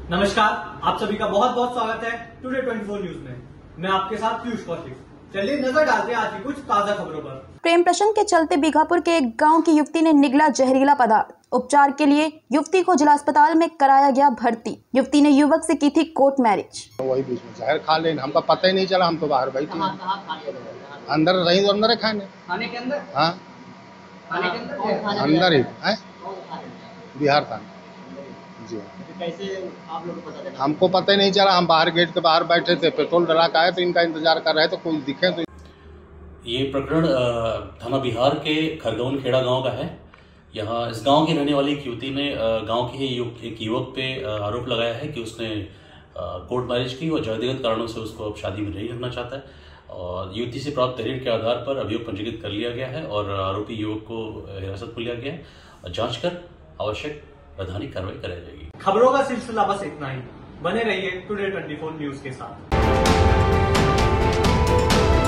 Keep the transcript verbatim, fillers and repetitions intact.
नमस्कार, आप सभी का बहुत बहुत स्वागत है टुडे ट्वेंटी फोर न्यूज में। मैं आपके साथ पीयूष कौशिक। चलिए नजर डालते हैं आज की कुछ ताजा खबरों पर। प्रेम प्रसंग के चलते बीघापुर के एक गांव की युवती ने निगला जहरीला पदार्थ। उपचार के लिए युवती को जिला अस्पताल में कराया गया भर्ती। युवती ने युवक से की थी कोर्ट मैरिज। वही बीच में जहर खा लेने, हमका पता ही नहीं चला। हम तो बाहर बैठे अंदर रही तो अंदर है खाने खाने के अंदर हाँ खाने के अंदर अंदर ही है बिहार था जी। कैसे आप लोग को पता चला? हमको पता ही नहीं चला। हम बाहर गेट के बाहर बैठे थे, पेट्रोल डला के आए तो इनका इंतजार कर रहे थे, कोई दिखे तो। ये प्रकरण थाना बिहार के खरगौन खेड़ा गांव का है। यहाँ इस गांव की रहने वाली एक युवती ने गांव के ही एक युवक पे आरोप लगाया है कि उसने कोर्ट मैरिज की और जातिगत कारणों से उसको अब शादी में नहीं करना चाहता है। और युवती से प्राप्त तहरीर के आधार पर अभियोग पंजीकृत कर लिया गया है और आरोपी युवक को हिरासत में लिया गया है और जांच कर आवश्यक वैधानिक कार्रवाई कराई जाएगी। खबरों का सिलसिला बस इतना ही। बने रहिए टुडे ट्वेंटी फोर न्यूज के साथ।